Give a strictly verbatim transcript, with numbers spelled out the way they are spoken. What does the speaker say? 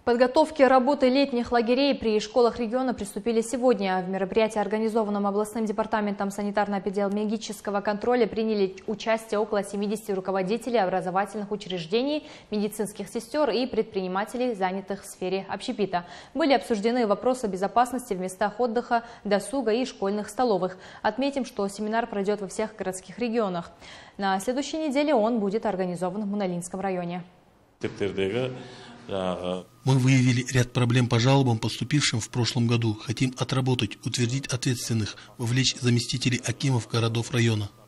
К подготовке работы летних лагерей при школах региона приступили сегодня. В мероприятии, организованном областным департаментом санитарно-эпидемиологического контроля, приняли участие около семидесяти руководителей образовательных учреждений, медицинских сестер и предпринимателей, занятых в сфере общепита. Были обсуждены вопросы безопасности в местах отдыха, досуга и школьных столовых. Отметим, что семинар пройдет во всех городских регионах. На следующей неделе он будет организован в Муналинском районе. Мы выявили ряд проблем по жалобам, поступившим в прошлом году. Хотим отработать, утвердить ответственных, вовлечь заместителей акимов городов района.